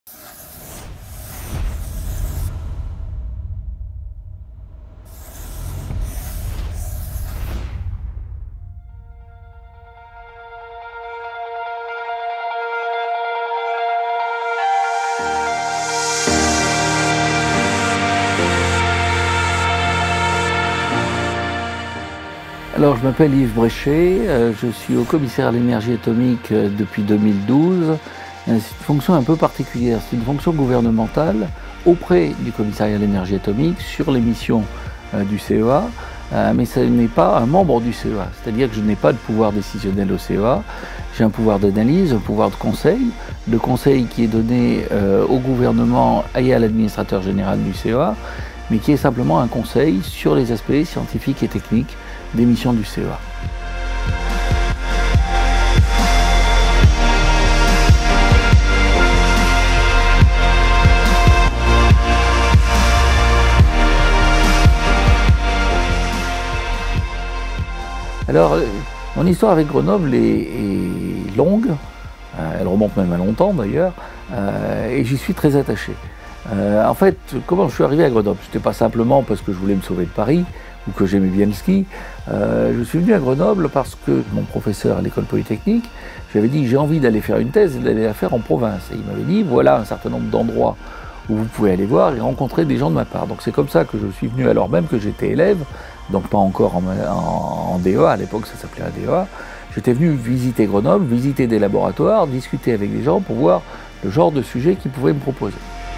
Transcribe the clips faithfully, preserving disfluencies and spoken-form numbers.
Alors, je m'appelle Yves Bréchet, euh, je suis au commissaire à l'énergie atomique euh, depuis deux mille douze. C'est une fonction un peu particulière, c'est une fonction gouvernementale auprès du commissariat à l'énergie atomique sur les missions euh, du C E A, euh, mais ce n'est pas un membre du C E A, c'est-à-dire que je n'ai pas de pouvoir décisionnel au C E A, j'ai un pouvoir d'analyse, un pouvoir de conseil, le conseil qui est donné euh, au gouvernement et à l'administrateur général du C E A, mais qui est simplement un conseil sur les aspects scientifiques et techniques des missions du C E A. Alors, mon histoire avec Grenoble est, est longue, elle remonte même à longtemps d'ailleurs, euh, et j'y suis très attaché. Euh, en fait, comment je suis arrivé à Grenoble? Ce n'était pas simplement parce que je voulais me sauver de Paris, ou que j'aimais bien le ski. Euh, je suis venu à Grenoble parce que mon professeur à l'école polytechnique, j'avais dit j'ai envie d'aller faire une thèse et d'aller la faire en province. Et il m'avait dit voilà un certain nombre d'endroits où vous pouvez aller voir et rencontrer des gens de ma part. Donc c'est comme ça que je suis venu alors même que j'étais élève, donc pas encore en, en, en D E A, à l'époque ça s'appelait un D E A. J'étais venu visiter Grenoble, visiter des laboratoires, discuter avec des gens pour voir le genre de sujet qu'ils pouvaient me proposer.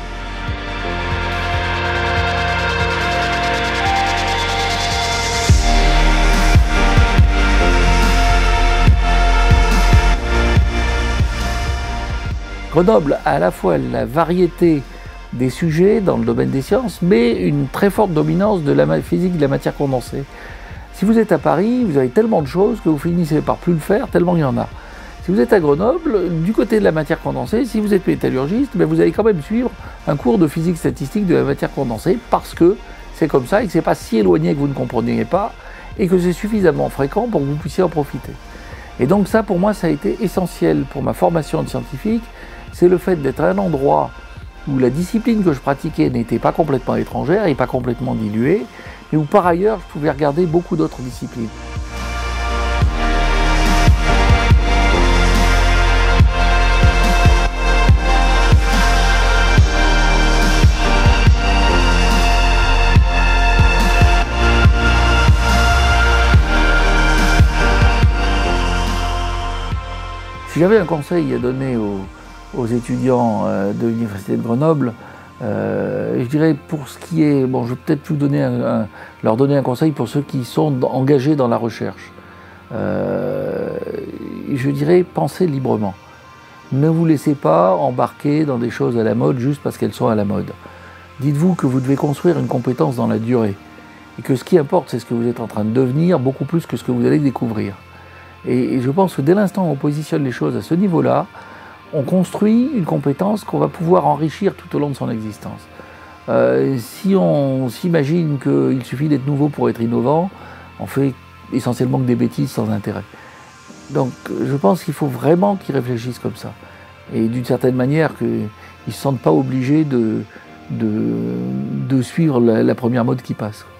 Grenoble a à la fois la variété des sujets dans le domaine des sciences, mais une très forte dominance de la physique de la matière condensée. Si vous êtes à Paris, vous avez tellement de choses que vous finissez par plus le faire, tellement il y en a. Si vous êtes à Grenoble, du côté de la matière condensée, si vous êtes métallurgiste, ben vous allez quand même suivre un cours de physique statistique de la matière condensée, parce que c'est comme ça et que ce n'est pas si éloigné que vous ne compreniez pas, et que c'est suffisamment fréquent pour que vous puissiez en profiter. Et donc ça, pour moi, ça a été essentiel pour ma formation de scientifique. C'est le fait d'être à un endroit où la discipline que je pratiquais n'était pas complètement étrangère et pas complètement diluée, mais où par ailleurs je pouvais regarder beaucoup d'autres disciplines. Si j'avais un conseil à donner aux aux étudiants de l'Université de Grenoble, euh, je dirais pour ce qui est, bon je vais peut-être vous donner un, un, leur donner un conseil pour ceux qui sont engagés dans la recherche. Euh, je dirais pensez librement. Ne vous laissez pas embarquer dans des choses à la mode juste parce qu'elles sont à la mode. Dites-vous que vous devez construire une compétence dans la durée et que ce qui importe c'est ce que vous êtes en train de devenir beaucoup plus que ce que vous allez découvrir. Et, et je pense que dès l'instant où on positionne les choses à ce niveau-là, on construit une compétence qu'on va pouvoir enrichir tout au long de son existence. Euh, si on s'imagine qu'il suffit d'être nouveau pour être innovant, on fait essentiellement que des bêtises sans intérêt. Donc je pense qu'il faut vraiment qu'ils réfléchissent comme ça. Et d'une certaine manière, qu'ils ne se sentent pas obligés de, de, de suivre la, la première mode qui passe.